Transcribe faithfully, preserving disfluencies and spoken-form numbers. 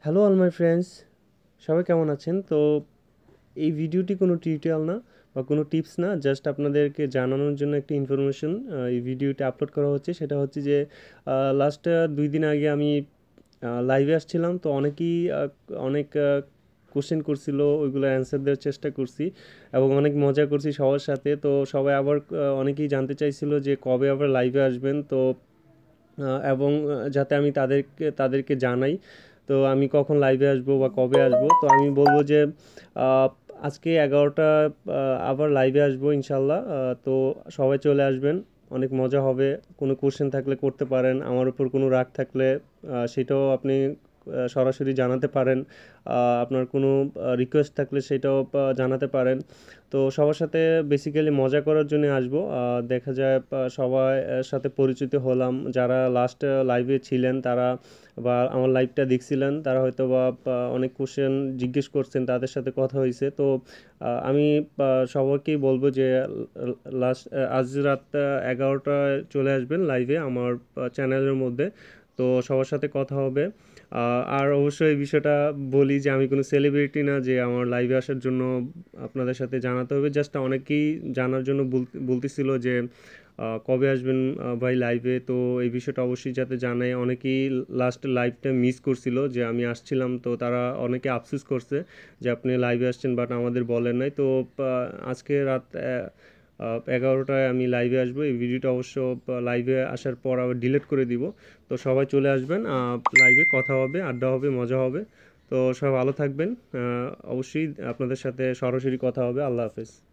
Hello all my friends, সবাই কেমন আছেন? তো এই ভিডিওটি কোনো টিউটোরিয়াল না বা কোনো টিপস না, জাস্ট আপনাদেরকে জানানোর জন্য একটি ইনফরমেশন এই ভিডিওটি আপলোড করা হচ্ছে। সেটা হচ্ছে যে লাস্ট দুই দিন আগে আমি লাইভে আসছিলাম, তো অনেকেই আহ, অনেক কোশ্চেন করছিল, ওইগুলো অ্যান্সার দেওয়ার চেষ্টা করছি এবং অনেক মজা করছি সবার সাথে। তো সবাই আবার আহ, অনেকেই জানতে চাইছিল যে কবে আবার লাইভে আসবেন, তো আহ, এবং আহ, যাতে আমি তাদেরকে তাদেরকে জানাই তো আমি কখন লাইভে আসবো বা কবে আসবো। তো আমি বলবো যে আহ, আজকে এগারোটা আবার লাইভে আসবো ইনশাল্লাহ। আহ, তো সবাই চলে আসবেন, অনেক মজা হবে। কোনো কোশ্চেন থাকলে করতে পারেন, আমার উপর কোনো রাগ থাকলে আহ, সেটাও আপনি আহ, সরাসরি জানাতে পারেন। আহ, আপনার কোনো রিকোয়েস্ট থাকলে সেটাও আহ, জানাতে পারেন। তো সবার সাথে বেসিক্যালি মজা করার জন্য আসবো। আহ, দেখা যায় আহ, সবার সাথে পরিচিত হলাম, যারা লাস্ট লাইভে ছিলেন তারা বা আমার লাইভটা দেখছিলেন তারা হয়তো বা বা অনেক কোশ্চেন জিজ্ঞেস করছেন, তাদের সাথে কথা হয়েছে। তো আহ, আমি আহ, সবাইকেই বলবো যে লাস্ট আজ রাত এগারোটায় চলে আসবেন লাইভে আমার চ্যানেলের মধ্যে। তো সবার সাথে কথা হবে। আহ, আর অবশ্যই এই বিষয়টা বলি যে আমি কোনো সেলিব্রিটি না যে আমার লাইভে আসার জন্য আপনাদের সাথে জানাতে হবে। জাস্ট অনেকেই জানার জন্য বল- বলতেছিল যে আহ, কবে আসবেন আহ, ভাই লাইভে। তো এই বিষয়টা অবশ্যই যাতে জানাই। অনেকেই লাস্ট লাইভটা মিস করছিল যে আমি আসছিলাম, তো তারা অনেকে আফসোস করছে যে আপনি লাইভে আসছেন বাট আমাদের বলেন নাই। তো আহ, আজকে রাত এগারোটায় আমি লাইভে আসবো। এই ভিডিওটা অবশ্য লাইভে আসার পর আবার ডিলিট করে দিব। তো সবাই চলে আসবেন, লাইভে কথা হবে, আড্ডা হবে, মজা হবে। তো সবাই ভালো থাকবেন। আহ, অবশ্যই আপনাদের সাথে সরাসরি কথা হবে। আল্লাহ হাফেজ।